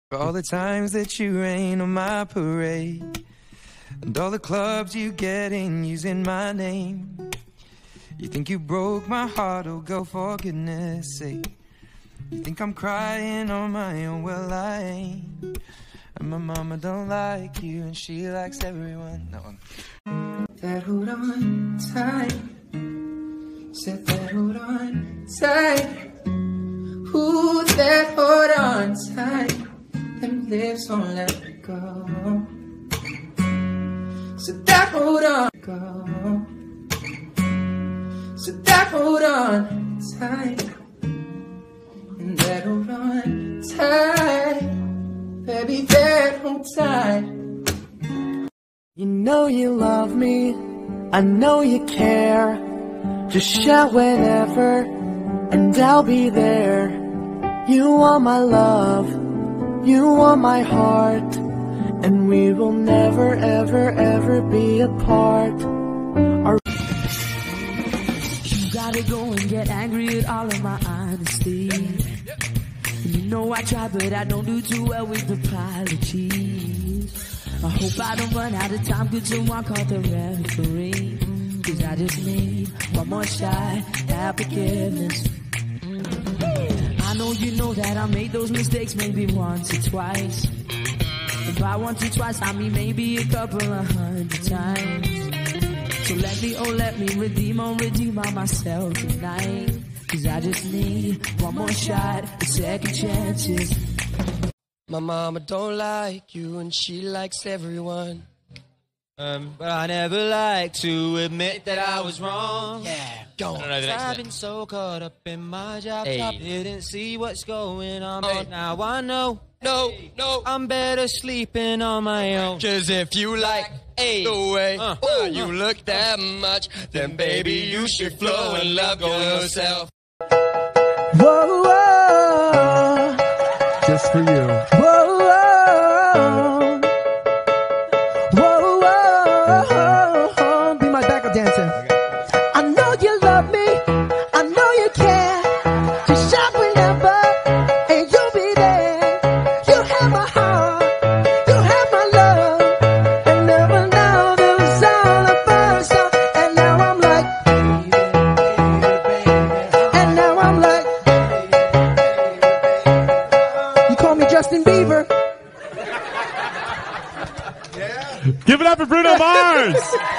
All the times that you rain on my parade, and all the clubs you get in using my name. You think you broke my heart, oh girl, for goodness sake. You think I'm crying on my own, well I ain't. And my mama don't like you, and she likes everyone. That one. That hold on tight. Said that hold on tight. Ooh, that hold on tight. Them lips won't let me go. So that hold on, go. So that hold on tight. And that hold on tight. Baby, that hold tight. You know you love me, I know you care. Just shout whenever, and I'll be there. You are my love, you are my heart, and we will never, ever, ever be apart. You gotta go and get angry at all of my honesty. You know I try, but I don't do too well with apologies. I hope I don't run out of time, could someone call the referee? Cause I just need one more shot at forgiveness. I know you know that I made those mistakes maybe once or twice. And by once or twice, I mean maybe a couple of 100 times. So let me redeem all myself tonight. Cause I just need one more shot at second chances. My mama don't like you, and she likes everyone. But I never like to admit that I was wrong. Yeah, go on. I've been so caught up in my job, I didn't see what's going on. But now I know, no, I'm better sleeping on my own. Cause if you like the way you look that much, then baby you should flow and love yourself. Whoa, whoa, just for you. whoa, whoa, whoa, whoa, be my backup dancer. I know you love me, I know you care. Just shout whenever, and you'll be there. You have my heart, you have my love, and never know there was all the first time. And now I'm like, and now I'm like, you call me Justin Bieber. Give it up for Bruno Mars!